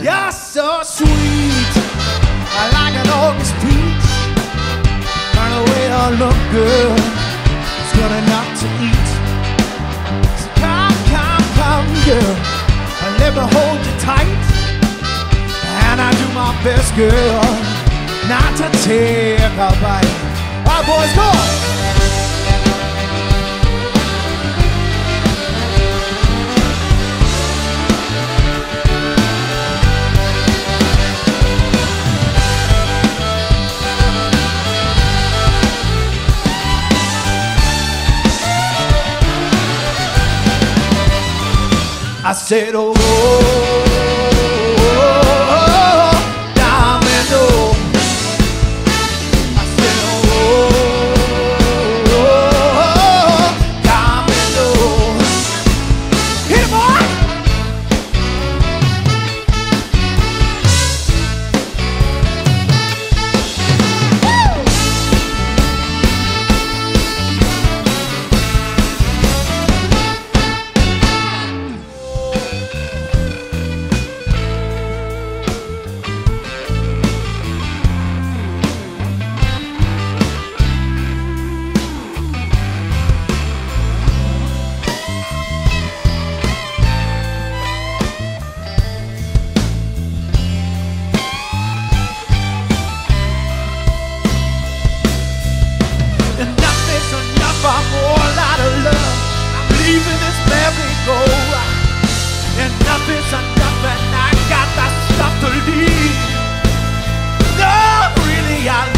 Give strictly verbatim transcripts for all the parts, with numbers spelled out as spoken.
You're so sweet, like an August peach. Burn away all look good, it's good enough to eat. So come, come, come, girl, and let me hold you tight. And I do my best, girl, not to take a bite. All right, boys, go on. I said, oh, oh, oh, oh, diamond, oh. I said, oh, oh, oh, diamond, oh. Hit it, boy! I'm all out of love. I'm leaving this merry-go-round. Enough is enough, and I got that stuff to leave. No, really, I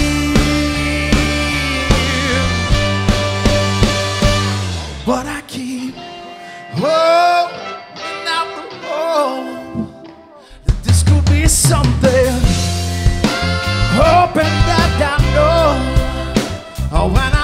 leave. But I keep holding out the hope that this could be something. Hoping that I know when I